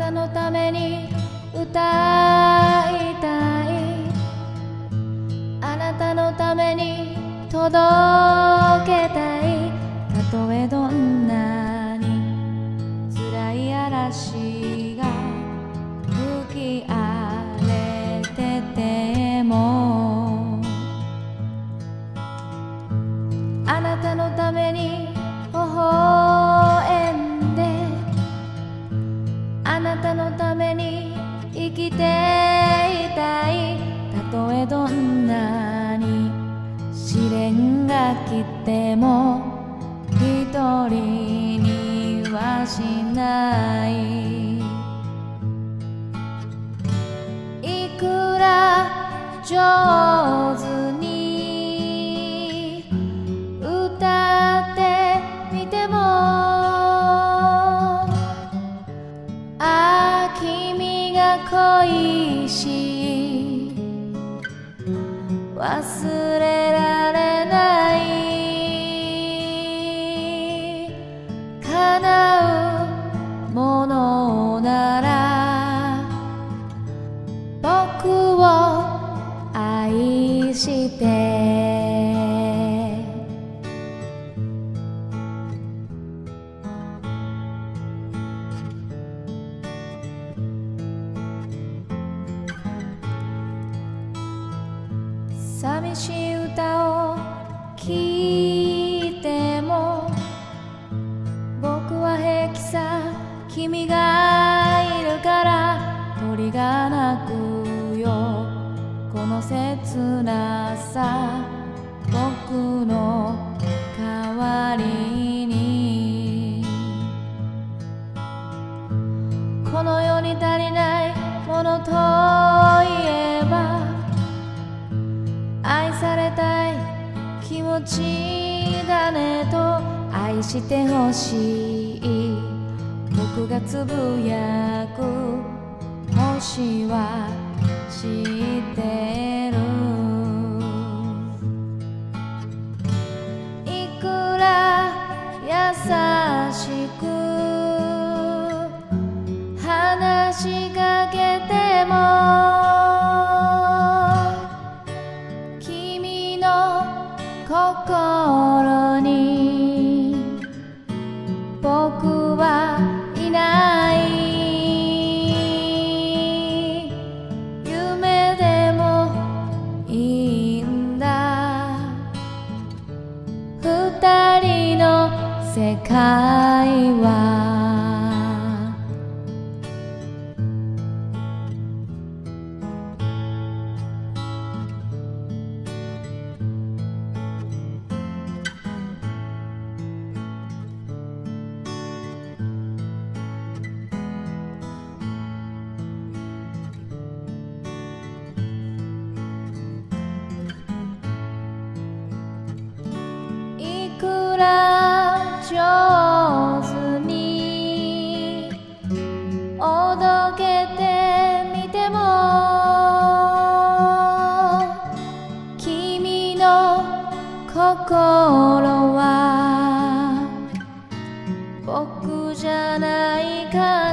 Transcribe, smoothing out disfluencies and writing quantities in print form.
たのために歌いたい、あなたのために届けたい。たとえどんなに辛い嵐が吹き荒れてても、あなたのために微笑んで、あなたのために生きていたい。たとえどんなに試練が来ても一人にはしない。いくら上手に歌ってみても、ああ君が恋しい、忘れられない。叶うものなら僕を愛して寂しい歌を聴いても僕は平気さ、君がいるから鳥が鳴くよ。この切なさ僕の代わりに、この世に足りないものといえば愛されたい気持ちだねと、愛してほしい僕がつぶやく星は知ってる。いくら優しく話しかけても君の心に僕はいない。夢でもいいんだ、二人の世界は。いくら上手におどけてみても君の心は僕じゃないから。